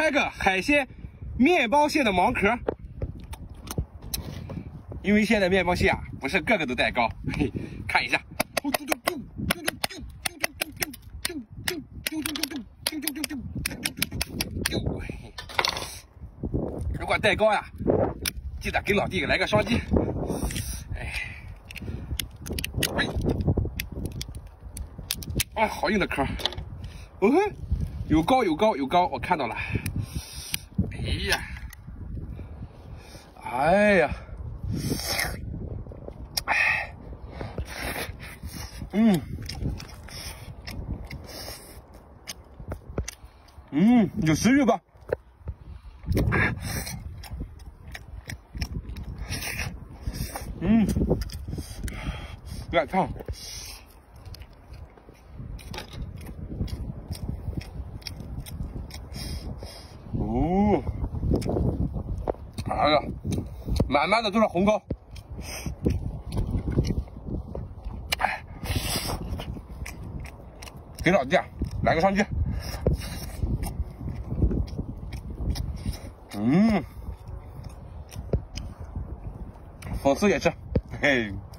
来个海鲜面包蟹的盲壳。因为现在面包蟹啊，不是个个都带膏，嘿，看一下。如果带膏呀，记得给老弟来个双击。哎，好硬的壳。哦嘿，有膏，我看到了。哎呀，有食欲吧？有点烫。哦，哎呀，满满的都是红膏。给老弟来个双击。粉丝也吃，嘿。